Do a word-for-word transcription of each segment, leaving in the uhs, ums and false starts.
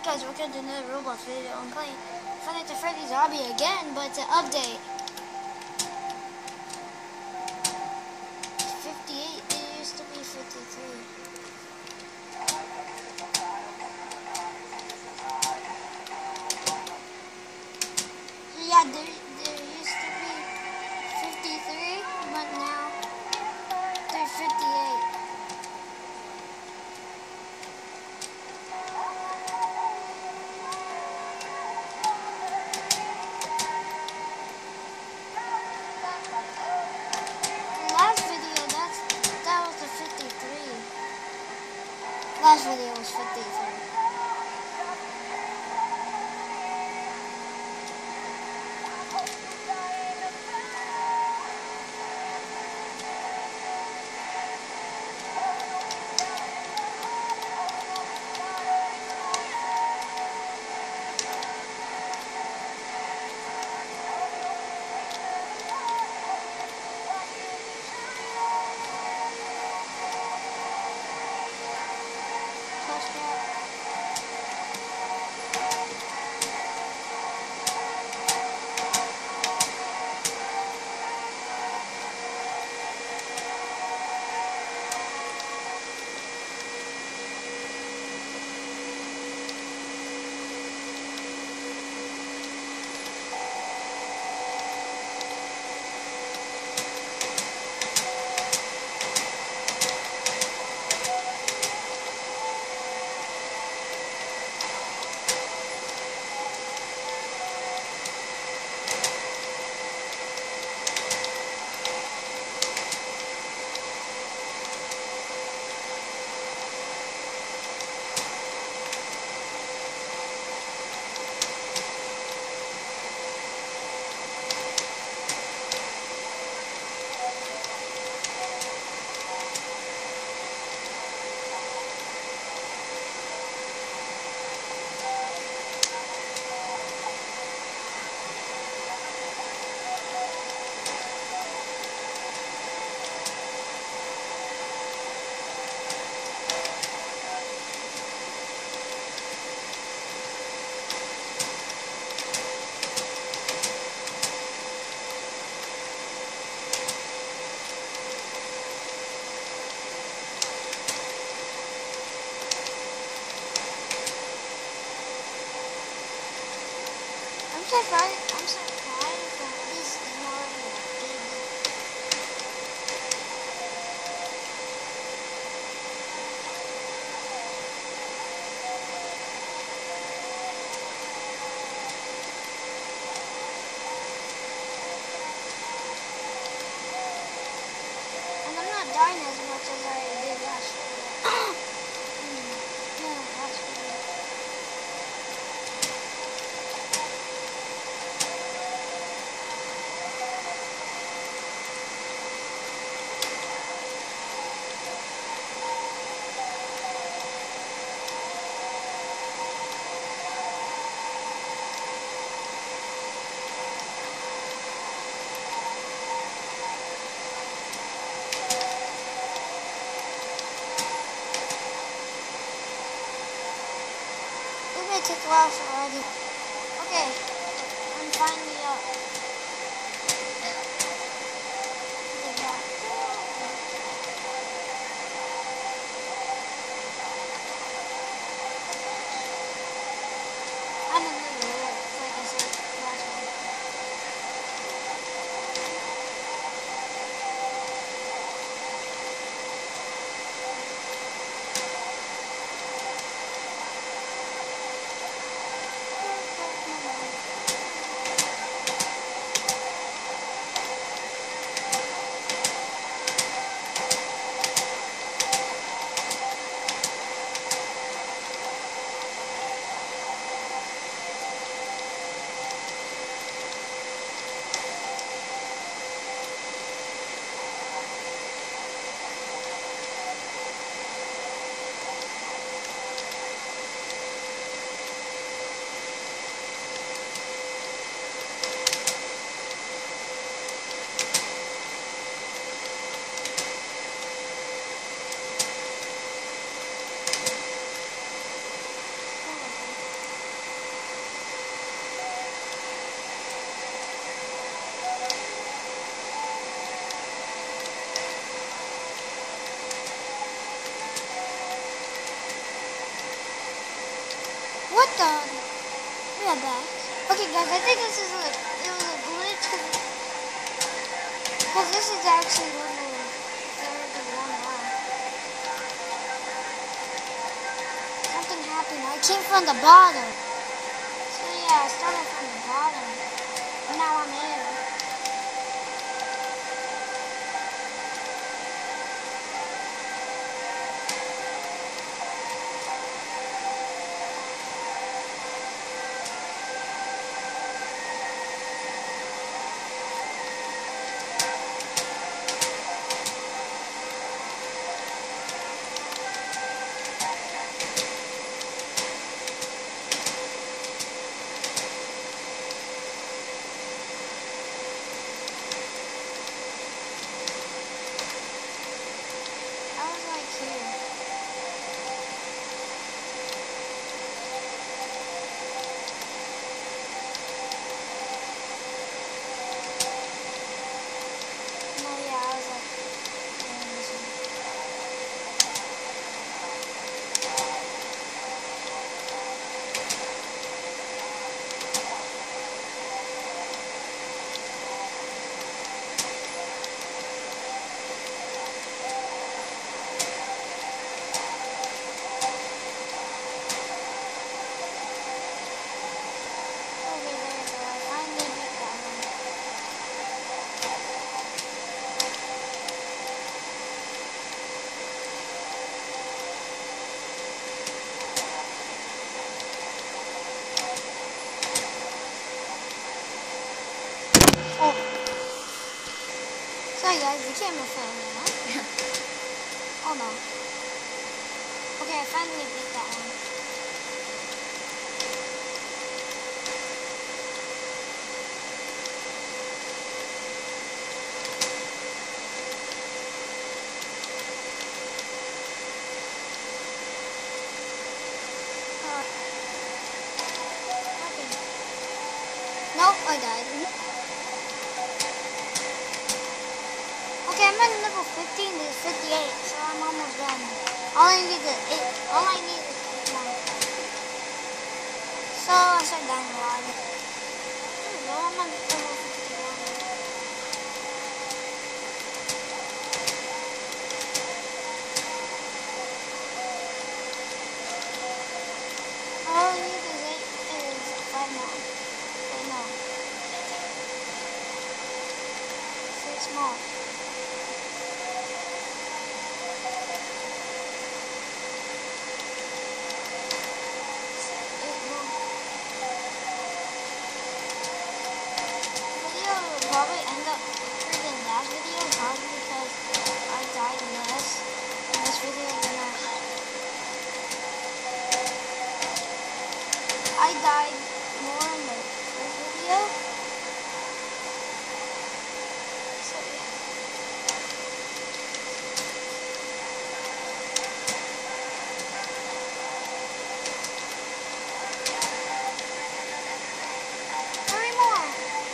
Alright guys, we're gonna do another Roblox video. I'm playing Five Nights at Freddy's obby again, but it's an update. fifty-eight, it used to be fifty-three. So yeah, there, there used to be fifty-three, but now there's fifty-eight. Last video was fifty-three. I'm surprised, I'm surprised that this is already updated. And I'm not dying as much as I did last video. mm, no, last video. It took a while already. Okay, I'm finally up. I'm in the middle, like I said last one. What the? We are back. Okay, guys, I think this is like, it was a glitch. Because this is actually level thirty-one now. Something happened. I came from the bottom. So yeah, I started from the bottom. And now I'm here. Sorry guys, the camera fell now. Oh no. Okay, I finally beat that one. Uh, okay. Nope, I died. Okay, I'm at level fifteen to fifty-eight, so I'm almost done. All I need is eight. All I need is eight more. So I start dying a lot. There we go. I'm on level fifty-one. All I need is eight. Is five more. Wait, no. Six more. Probably end up quicker than last video, probably because I died less in this video than I I died more in the first video. So yeah. Three more.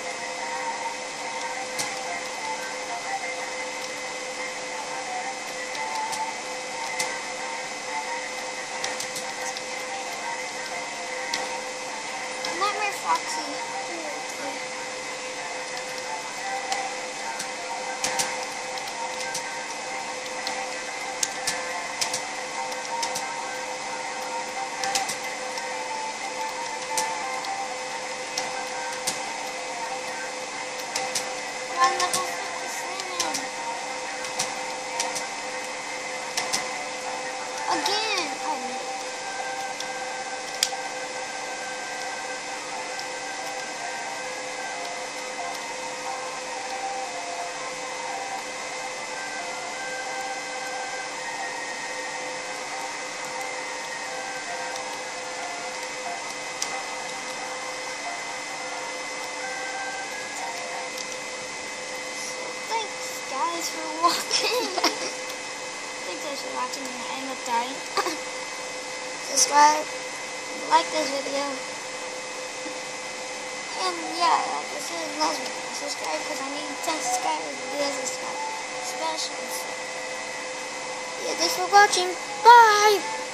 Foxy. One level fifty-seven. Again. Oh. Thanks for watching. Thanks guys for watching and I end up dying. Subscribe, like this video. And yeah, like I said in last video, subscribe because I need ten subscribers to do this special. Yeah, thanks for watching. Bye!